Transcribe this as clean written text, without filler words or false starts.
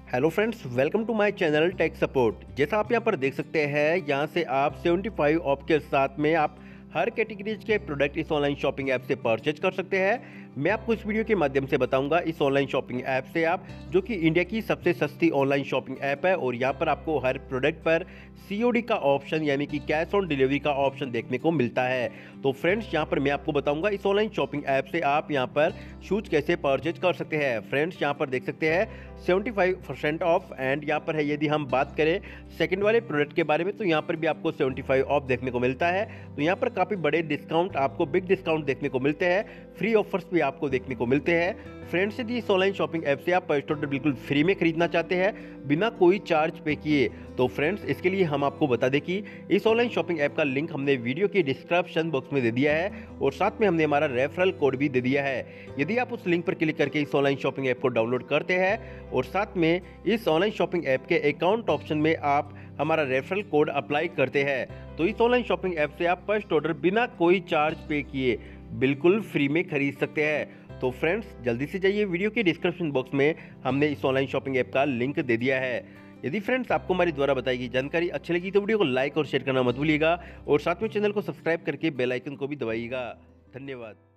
Hello friends, welcome to my channel tech support. जैसा आप यहाँ पर देख सकते हैं, यहाँ से आप 75 ऑफ के साथ में आप हर कैटेगरीज के प्रोडक्ट इस ऑनलाइन शॉपिंग ऐप से परचेज कर सकते हैं। मैं आपको इस वीडियो के माध्यम से बताऊंगा इस ऑनलाइन शॉपिंग ऐप से आप, जो कि इंडिया की सबसे सस्ती ऑनलाइन शॉपिंग ऐप है, और यहाँ पर आपको हर प्रोडक्ट पर सीओडी का ऑप्शन यानी कि कैश ऑन डिलीवरी का ऑप्शन देखने को मिलता है। तो फ्रेंड्स, यहाँ पर मैं आपको बताऊंगा इस ऑनलाइन शॉपिंग ऐप से आप यहाँ पर शूज कैसे परचेज कर सकते हैं। फ्रेंड्स, यहाँ पर देख सकते हैं 75% ऑफ, एंड यहाँ पर है यदि हम बात करें सेकंड वाले प्रोडक्ट के बारे में, तो यहाँ पर भी आपको 75 ऑफ देखने को मिलता है। तो यहाँ पर काफ़ी बड़े डिस्काउंट, आपको बिग डिस्काउंट देखने को मिलते हैं, फ्री ऑफर्स भी आपको देखने को मिलते हैं। फ्रेंड्स, यदि इस ऑनलाइन शॉपिंग ऐप से आप पर्स टोटल बिल्कुल फ्री में खरीदना चाहते हैं बिना कोई चार्ज पे किए, तो फ्रेंड्स इसके लिए हम आपको बता दें कि इस ऑनलाइन शॉपिंग ऐप का लिंक हमने वीडियो के डिस्क्रिप्शन बॉक्स में दे दिया है, और साथ में हमने हमारा रेफरल कोड भी दे दिया है। यदि आप उस लिंक पर क्लिक करके इस ऑनलाइन शॉपिंग ऐप को डाउनलोड करते हैं और साथ में इस ऑनलाइन शॉपिंग ऐप के अकाउंट ऑप्शन में आप हमारा रेफरल कोड अप्लाई करते हैं, तो इस ऑनलाइन शॉपिंग ऐप से आप पर्स ऑर्डर बिना कोई चार्ज पे किए बिल्कुल फ्री में खरीद सकते हैं। तो फ्रेंड्स, जल्दी से जाइए, वीडियो के डिस्क्रिप्शन बॉक्स में हमने इस ऑनलाइन शॉपिंग ऐप का लिंक दे दिया है। यदि फ्रेंड्स आपको हमारी द्वारा बताई गई जानकारी अच्छी लगी तो वीडियो को लाइक और शेयर करना मत भूलिएगा, और साथ में चैनल को सब्सक्राइब करके बेल आइकन को भी दबाइएगा। धन्यवाद।